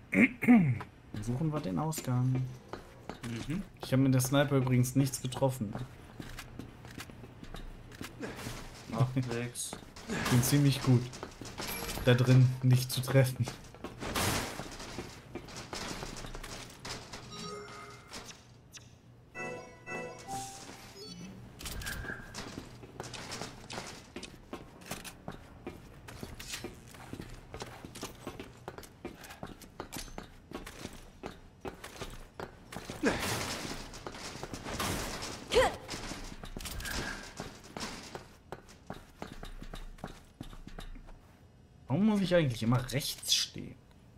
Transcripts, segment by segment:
Dann suchen wir den Ausgang. Mhm. Ich habe mit der Sniper übrigens nichts getroffen. Macht nix. Ich bin ziemlich gut da drin, nicht zu treffen. Warum muss ich eigentlich immer rechts stehen?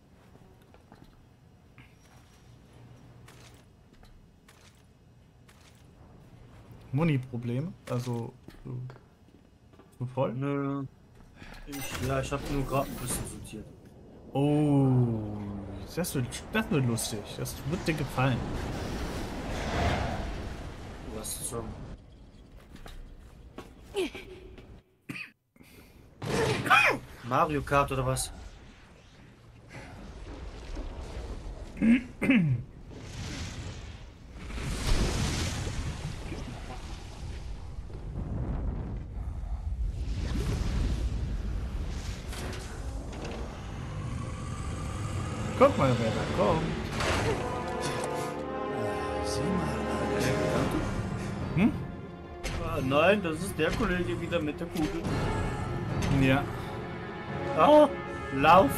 Muni-Probleme? Also so voll? Nö. Ich hab nur gerade ein bisschen sortiert. Oh, das wird lustig. Das wird dir gefallen. Was zum... Mario Kart oder was? Guck mal, wer da kommt. Sieh mal. Hm? Ah, nein, das ist der Kollege wieder mit der Kugel. Ja. Ah, lauft.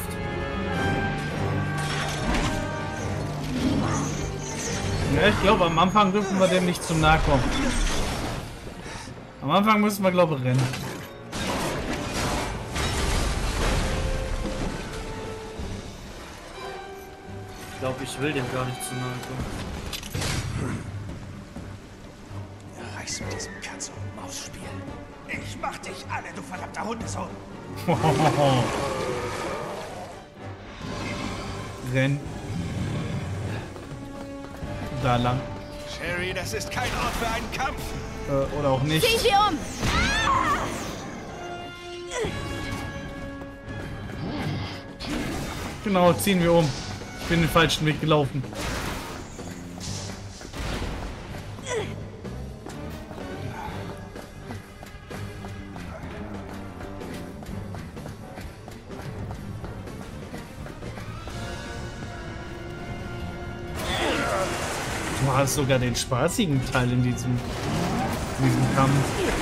Ja, ich glaube, am Anfang dürfen wir dem nicht zu nahe kommen. Am Anfang müssen wir, glaube ich, rennen. Ich glaube, ich will dem gar nicht zu nahe kommen. Reiß mit diesem Katze-und-Maus-Spiel. Ich mach dich alle, du verdammter Hundesohn. Renn. Da lang. Sherry, das ist kein Ort für einen Kampf. Oder auch nicht. Zieh sie um! Genau, ziehen wir um. Ich bin den falschen Weg gelaufen. Du hast sogar den spaßigen Teil in diesem Kampf.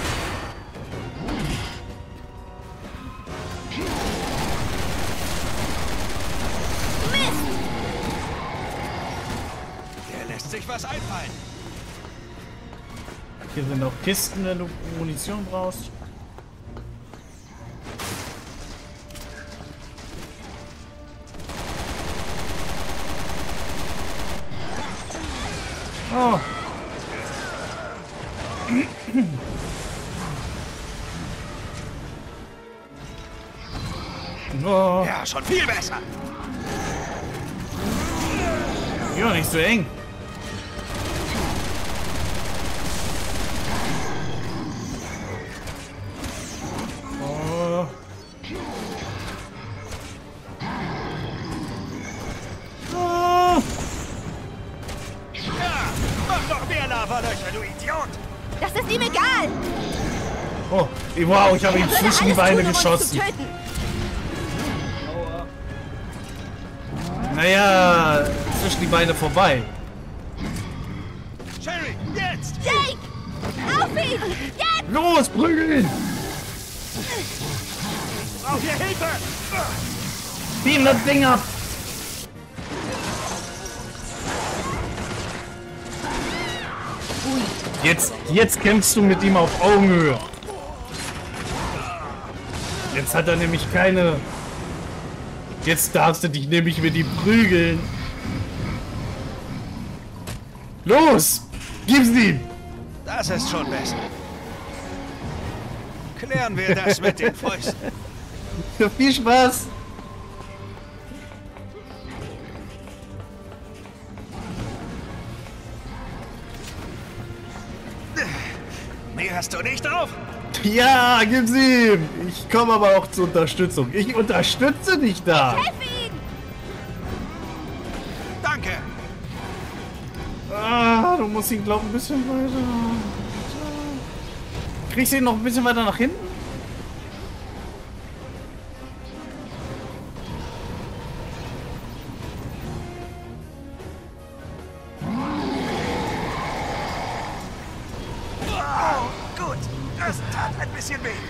Der lässt sich was einfallen. Hier sind auch Kisten, wenn du Munition brauchst. Oh. Oh. Ja, schon viel besser. Ja, nicht so eng. Oh. Oh. Ja, mach noch mehr Lavalöcher, du Idiot. Das ist ihm egal! Oh. Wow, ich habe ihn Er würde zwischen die alles Beine tun, um uns geschossen. zu töten. Naja, zwischen die Beine vorbei. Sherry, jetzt. Jake! Auf ihn! Jetzt! Los, prügeln! Braucht ihr Hilfe? Beam das Ding ab! Jetzt kämpfst du mit ihm auf Augenhöhe. Jetzt hat er nämlich keine... Jetzt darfst du dich nämlich mit ihm prügeln. Los! Gib's ihm! Das ist schon besser. Klären wir das mit den Fäusten. Viel Spaß! Mehr hast du nicht auf? Ja, gib's ihm! Ich komme aber auch zur Unterstützung. Ich unterstütze dich da! Hilf ihn! Danke. Ah, du musst ihn, glaube ich, ein bisschen weiter. Kriegst du ihn noch ein bisschen weiter nach hinten? Oh, gut. Das tat ein bisschen weh.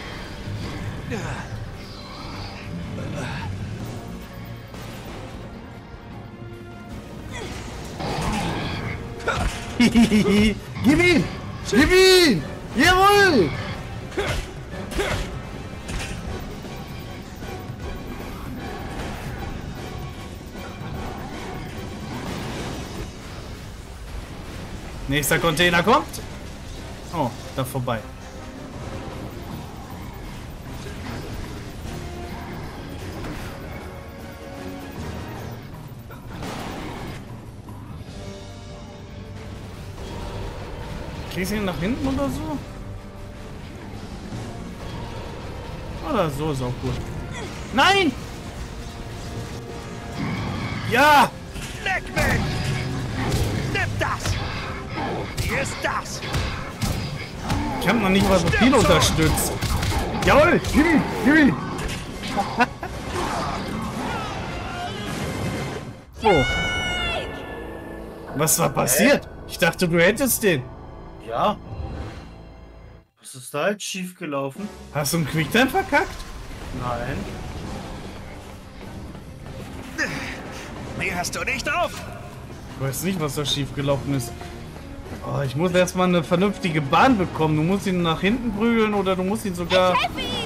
Gib ihn! Gib ihn! Jawohl! Nächster Container kommt. Oh, da vorbei. Kriegst du ihn nach hinten oder so? Oder so ist auch gut. Nein! Ja! Leck mich! Nimm das! Hier ist das! Ich hab noch nicht mal so viel unterstützt. Jawohl! Gib ihn! Gib ihn! Oh. Was war passiert? Ich dachte, du hättest den. Ja. Was ist da jetzt schief gelaufen? Hast du einen Quicktime verkackt? Nein. Mehr hast du nicht drauf! Ich weiß nicht, was da schief gelaufen ist. Oh, ich muss erstmal eine vernünftige Bahn bekommen. Du musst ihn nach hinten prügeln oder du musst ihn sogar... Helfe ihn!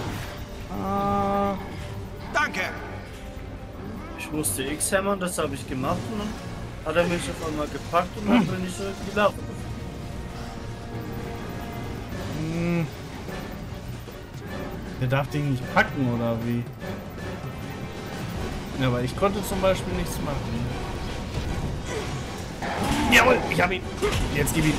Danke! Ich musste X hämmern, das habe ich gemacht und dann hat er mich auf einmal gepackt und dann bin ich so gelaufen. Der darf den nicht packen, oder wie? Ja, aber ich konnte zum Beispiel nichts machen. Jawohl, ich hab ihn. Jetzt gib ihn.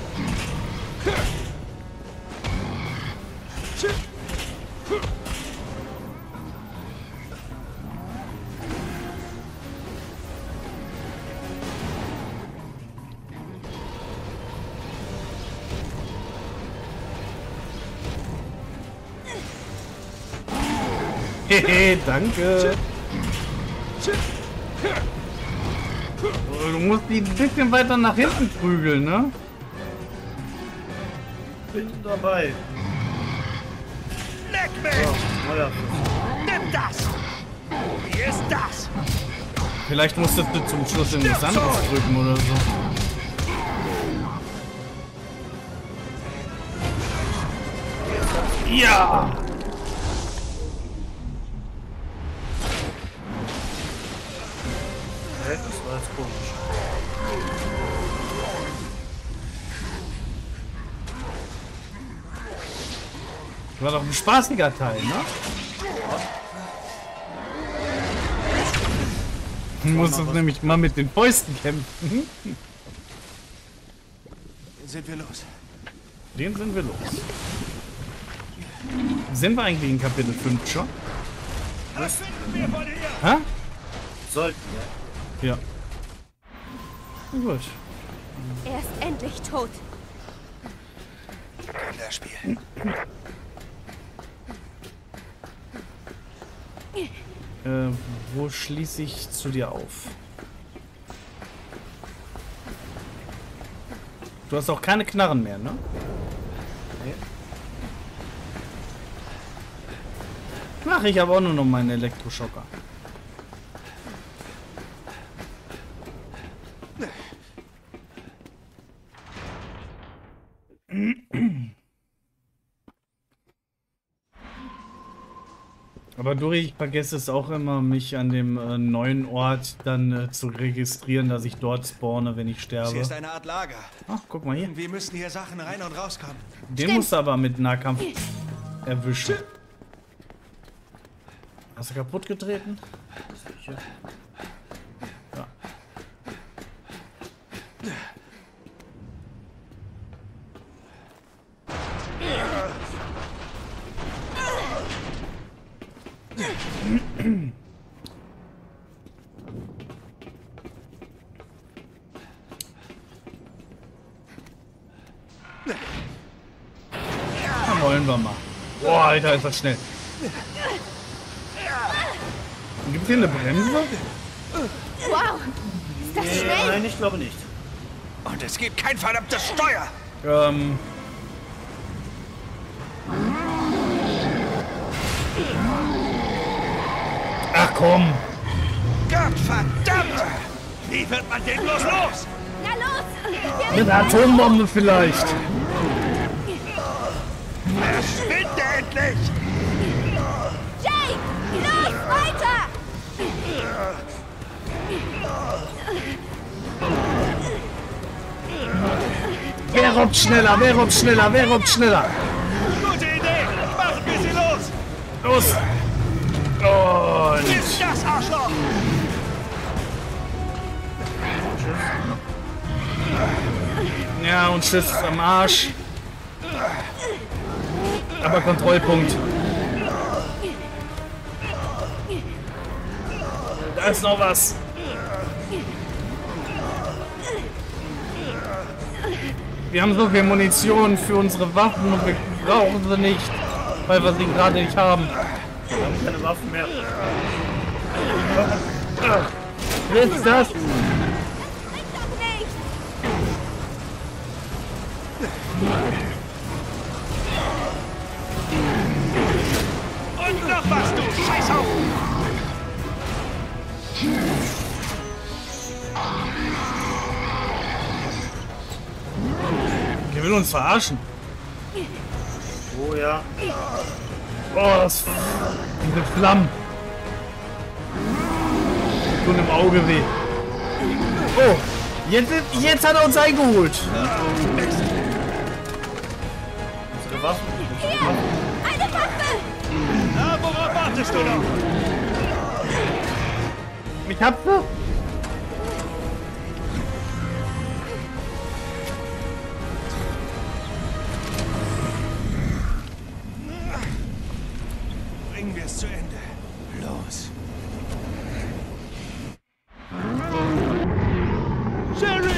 Hehe, danke. Du musst die ein bisschen weiter nach hinten prügeln, ne? Bin dabei. Leck mich! So, neuer. Nimm das! Hier ist das! Vielleicht musstest du zum Schluss irgendwas anderes drücken oder so. Ja! Hä, das war jetzt komisch. War doch ein spaßiger Teil, ne? Du musstest nämlich mal mit den Fäusten kämpfen. Sind wir los? Den sind wir los. Sind wir eigentlich in Kapitel 5 schon? Was finden wir von hier? Hä? Sollten wir. Ja. Na gut. Er ist endlich tot. Kinderspiel. Wo schließe ich zu dir auf? Du hast auch keine Knarren mehr, ne? Nee. Ach, ich habe auch nur noch meinen Elektroschocker. Aber Dori, ich vergesse es auch immer, mich an dem neuen Ort dann zu registrieren, dass ich dort spawne, wenn ich Hier sterbe. ist eine Art Lager. Ach, guck mal hier. Wir müssen hier Sachen rein und rauskommen. Den musst du aber mit Nahkampf erwischen. Hast du kaputt getreten? Sicher. Ja. Dann wollen wir mal. Boah, Alter, ist das schnell. Gibt es hier eine Bremse? Wow. Ist das schnell? Nein, ich glaube nicht. Und es gibt kein verdammtes Steuer. Ach komm. Gottverdammt! Wie wird man den bloß los? Na los! Wir Mit einer Atombombe vielleicht. Verschwinde endlich! Jake! Los, weiter! Wer robbt schneller? Wer robbt schneller? Wer robbt schneller? Gute Idee! Machen wir sie los! Los! Und Nimm das Arschloch! ja, und Schiss ist am Arsch. Aber Kontrollpunkt. Da ist noch was. Wir haben so viel Munition für unsere Waffen und wir brauchen sie nicht, weil wir sie gerade nicht haben. Wir haben keine Waffen mehr. Was ist das? doch nicht! Und noch was, du Scheißhaufen! Der will uns verarschen. Oh ja. Oh, das diese Flammen. Tun im Auge weh. Oh, jetzt hat er uns eingeholt. Unsere Waffen. Eine Waffe! Na, worauf wartest du noch? Ich hab sie. Bringen wir es zu Ende. Los. Sherry!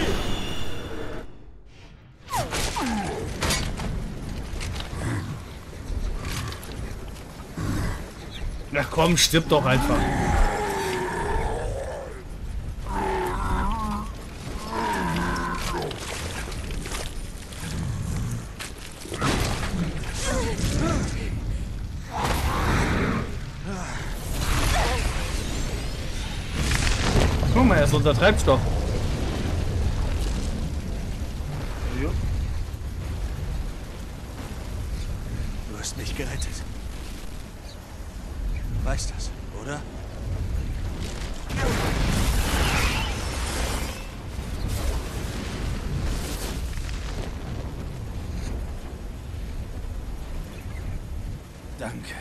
Ach komm, stirb doch einfach. Guck mal, er ist unser Treibstoff. Jo. Du hast mich gerettet. Weißt das, oder? Danke.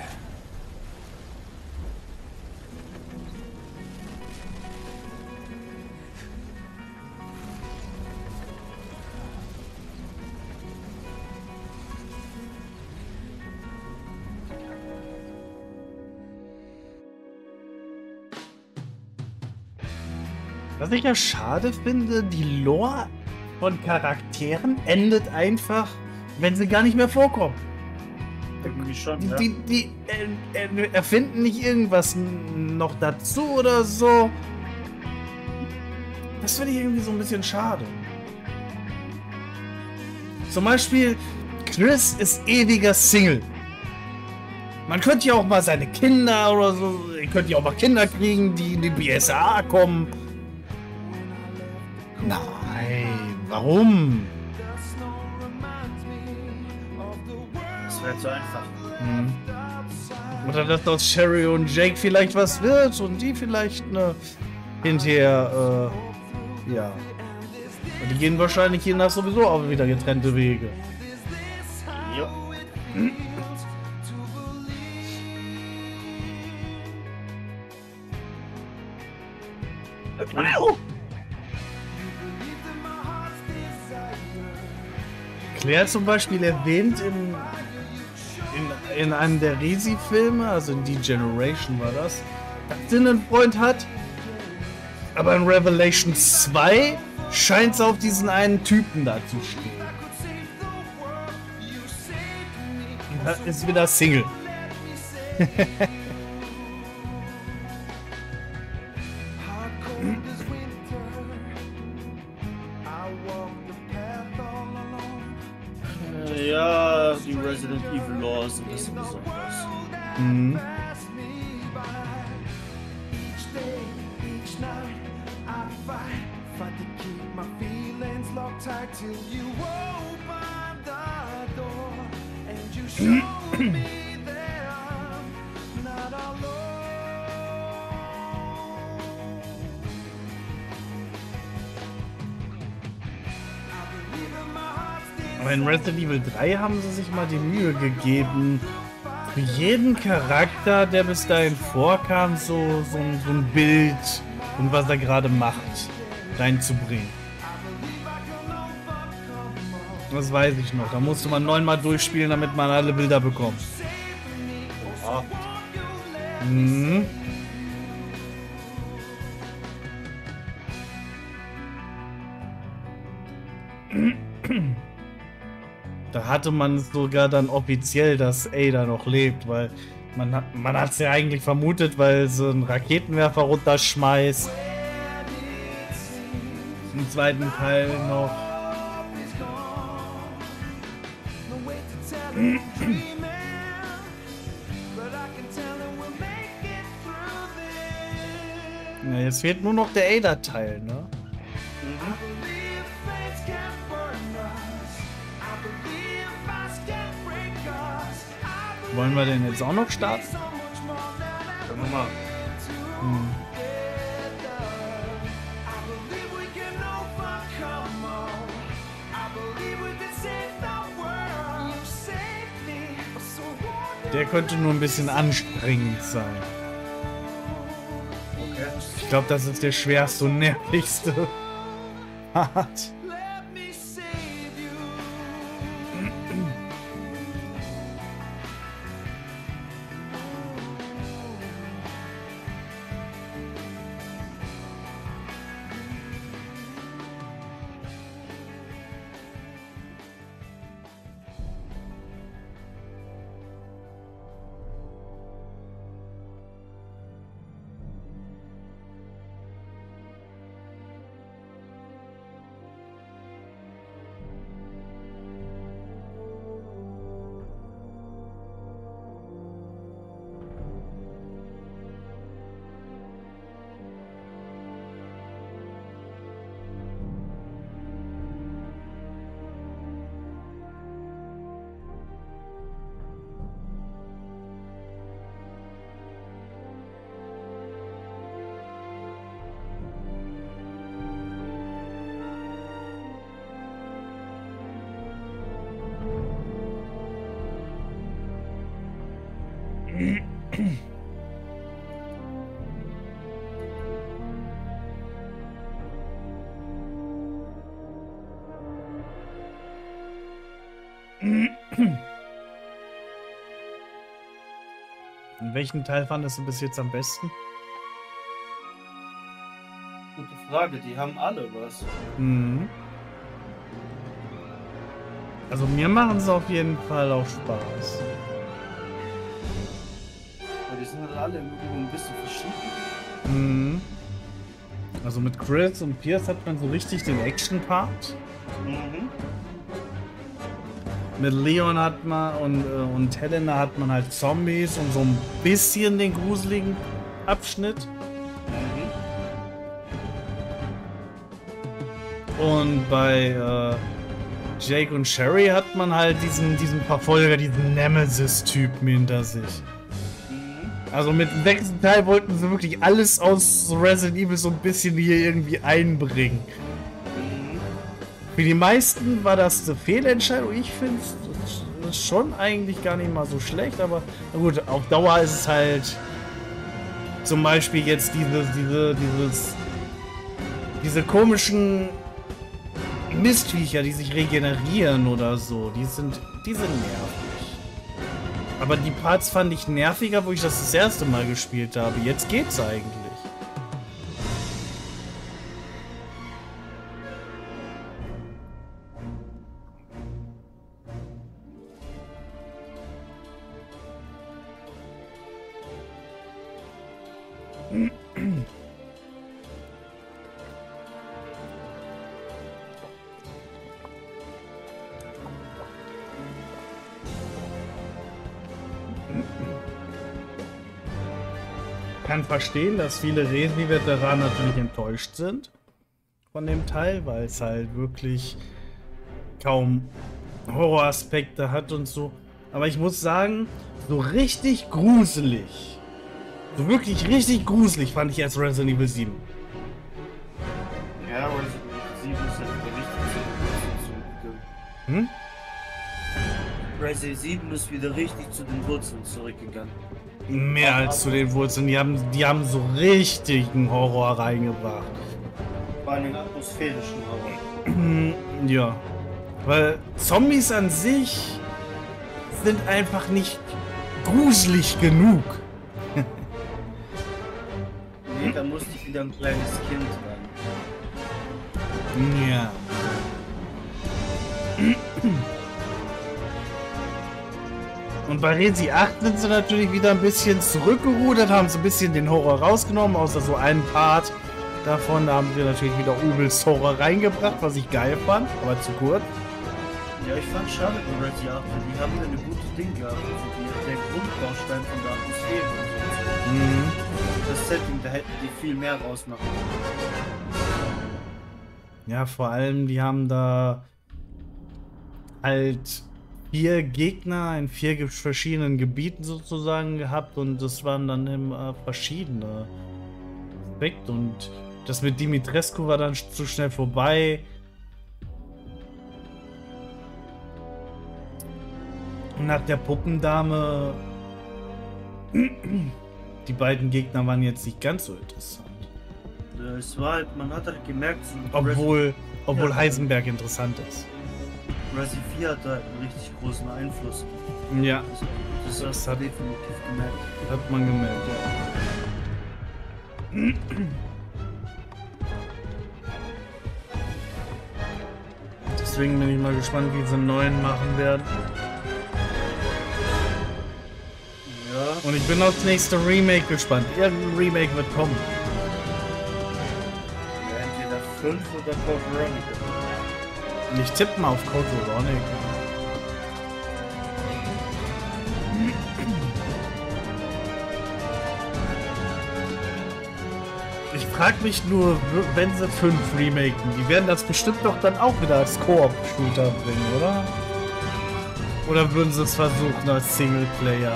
Was ich ja schade finde, die Lore von Charakteren endet einfach, wenn sie gar nicht mehr vorkommen. Irgendwie schon, ja. Die erfinden nicht irgendwas noch dazu oder so. Das finde ich irgendwie so ein bisschen schade. Zum Beispiel, Chris ist ewiger Single. Man könnte ja auch mal seine Kinder oder so, ihr könnt ja auch mal Kinder kriegen, die in die BSAA kommen. Nein, warum? Das wäre zu einfach. Oder dass aus Sherry und Jake vielleicht was wird und die vielleicht hinterher, ja. Und die gehen wahrscheinlich hiernach sowieso auch wieder getrennte Wege. Jo. Claire zum Beispiel erwähnt in einem der Resi-Filme, also in D-Generation war das, dass sie einen Freund hat. Aber in Revelation 2 scheint es auf diesen einen Typen da zu stehen. ist wieder Single. Ja, die Resident Evil Lore ist ein bisschen besonders. Mhm. Aber in Resident Evil 3 haben sie sich mal die Mühe gegeben, für jeden Charakter, der bis dahin vorkam, so ein Bild und was er gerade macht, reinzubringen. Das weiß ich noch. Da musste man 9-mal durchspielen, damit man alle Bilder bekommt. Oha. Mhm. Da hatte man sogar dann offiziell, dass Ada noch lebt, weil man hat es ja eigentlich vermutet, weil so ein Raketenwerfer runterschmeißt. Im zweiten Teil noch. Ja, jetzt fehlt nur noch der Ada-Teil, ne? Wollen wir den jetzt auch noch starten? Können wir mal. Der könnte nur ein bisschen anstrengend sein. Okay. Ich glaube, das ist der schwerste und nervigste Part. In welchen Teil fandest du bis jetzt am besten? Gute Frage, die haben alle was. Mhm. Also mir machen sie auf jeden Fall auch Spaß. Aber die sind halt alle irgendwo ein bisschen verschieden. Mhm. Also mit Chris und Pierce hat man so richtig den Action-Part. Mhm. Mit Leon hat man und Helena hat man halt Zombies und so ein bisschen den gruseligen Abschnitt. Und bei Jake und Sherry hat man halt diesen Verfolger, diesen Nemesis-Typen hinter sich. Also mit dem nächsten Teil wollten sie wirklich alles aus Resident Evil so ein bisschen hier irgendwie einbringen. Für die meisten war das eine Fehlentscheidung. Ich finde es schon eigentlich gar nicht mal so schlecht, aber na gut, auf Dauer ist es halt zum Beispiel jetzt diese komischen Mistviecher, die sich regenerieren oder so, die sind nervig. Aber die Parts fand ich nerviger, wo ich das erste Mal gespielt habe. Jetzt geht's eigentlich. kann verstehen, dass viele Resi-Veteranen natürlich enttäuscht sind von dem Teil, weil es halt wirklich kaum Horroraspekte hat und so. Aber ich muss sagen, so richtig gruselig, so wirklich richtig gruselig fand ich erst Resident Evil 7. Ja, Resident Evil 7 ist halt wieder richtig zu den Wurzeln zurückgegangen. Resident 7 ist wieder richtig zu den Wurzeln zurückgegangen. Mehr als zu den Wurzeln. Die haben so richtigen Horror reingebracht. Vor allem atmosphärischen Horror. Ja. Weil Zombies an sich sind einfach nicht gruselig genug. Nee, da musste ich wieder ein kleines Kind rein. Ja. Und bei Resi 8 sind sie natürlich wieder ein bisschen zurückgerudert, haben so ein bisschen den Horror rausgenommen, außer so einen Part davon. Da haben wir natürlich wieder übelst Horror reingebracht, was ich geil fand, aber zu kurz. Ja, ich fand schade bei Resi 8, die haben ja eine gute Ding gehabt. Also der Grundbaustein von der Atmosphäre und so. Das Setting, da hätten die viel mehr rausmachen können. Ja, vor allem, die haben da halt 4 Gegner in 4 verschiedenen Gebieten sozusagen gehabt und das waren dann immer verschiedene Aspekte und das mit Dimitrescu war dann zu schnell vorbei. Nach der Puppendame, die beiden Gegner waren jetzt nicht ganz so interessant. Es war halt, man hat halt gemerkt, so Obwohl Heisenberg interessant ist. Resi 4 hat da einen richtig großen Einfluss. Ja. Das hat definitiv gemerkt. Hat man gemerkt, ja. Deswegen bin ich mal gespannt, wie sie einen neuen machen werden. Ja. Und ich bin aufs nächste Remake gespannt. Irgendein Remake wird kommen. Ja, entweder 5 oder Code Veronica. Und ich tippe mal auf Code Veronica. Ich frag mich nur, wenn sie 5 remaken, die werden das bestimmt doch dann auch wieder als Koop-Shooter bringen, oder? Oder würden sie es versuchen als Singleplayer?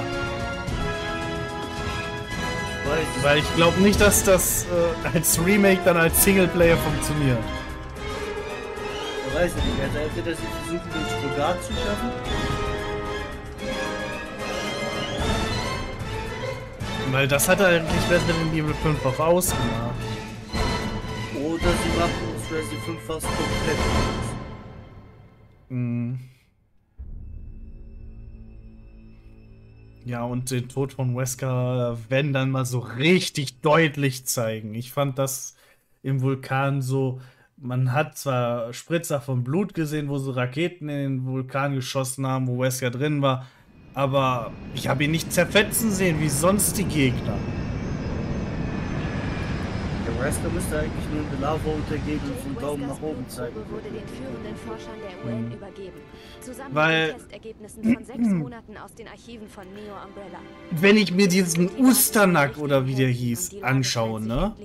Weil ich glaube nicht, dass das als Remake dann als Singleplayer funktioniert. Ich weiß nicht, also entweder sie versuchen den Spagat zu schaffen. Weil das hat eigentlich Resident Evil 5 auch ausgemacht. Oder sie machen das Resident 5 fast komplett. Ja, und den Tod von Wesker, wenn dann mal so richtig deutlich zeigen. Ich fand das im Vulkan so, man hat zwar Spritzer von Blut gesehen, wo so Raketen in den Vulkan geschossen haben, wo Wesker drin war, aber ich habe ihn nicht zerfetzen sehen, wie sonst die Gegner. Der Wesker müsste eigentlich nur in der Lava untergehen und vom Daumen nach oben zeigen. Wurde den führenden Forschern der UN übergeben. Zusammen Weil- mit den Testergebnissen von 6 Monaten aus den Archiven von Neo Umbrella. Wenn ich mir diesen Usternack oder wie der hieß anschaue, ne?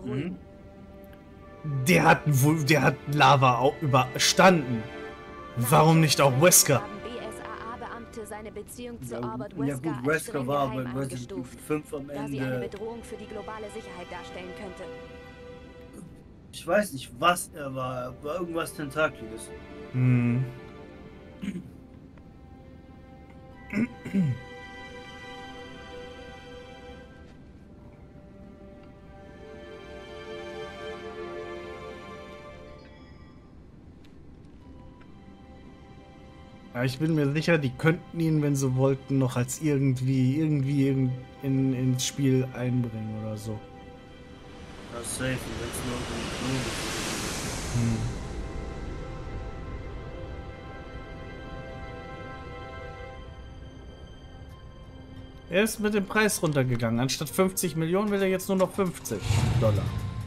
Der hat Lava auch überstanden. Warum nicht auch Wesker? BSAA-Beamte seine Beziehung zu Ja, Albert ja Wesker gut, als Wesker streng war aber geheim in Resident Evil eingestuft, 5 am da sie eine Ende. Bedrohung für die globale Sicherheit darstellen könnte. Ich weiß nicht, was er war. War irgendwas Tentakliges. Hm. Ja, ich bin mir sicher, die könnten ihn, wenn sie wollten, noch als irgendwie ins Spiel einbringen oder so. Das ist safe, wenn es nur um den Klon ist. Er ist mit dem Preis runtergegangen. Anstatt 50 Millionen will er jetzt nur noch 50 Dollar.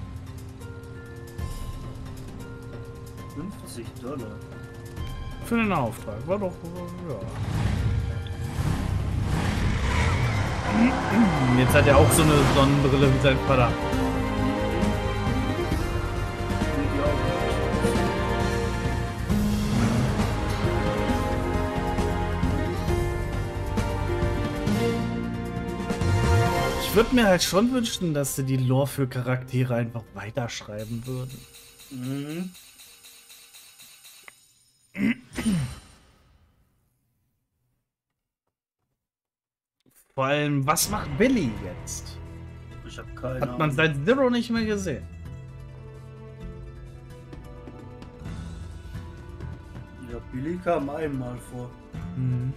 50 Dollar. Für den Auftrag. War doch, ja. Jetzt hat er auch so eine Sonnenbrille wie sein Vater. Ich würde mir halt schon wünschen, dass sie die Lore für Charaktere einfach weiterschreiben würden. Mhm. Vor allem, was macht Billy jetzt? Ich habe keine Hat man Ahnung. seit Zero nicht mehr gesehen. Ja, Billy kam einmal vor. Mhm.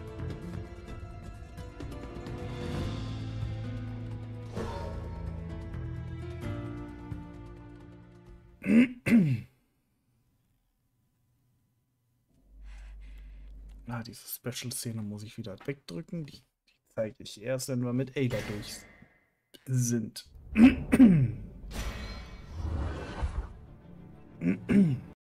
Ah, diese Special-Szene muss ich wieder wegdrücken. Die zeige ich erst, wenn wir mit Ada durch sind.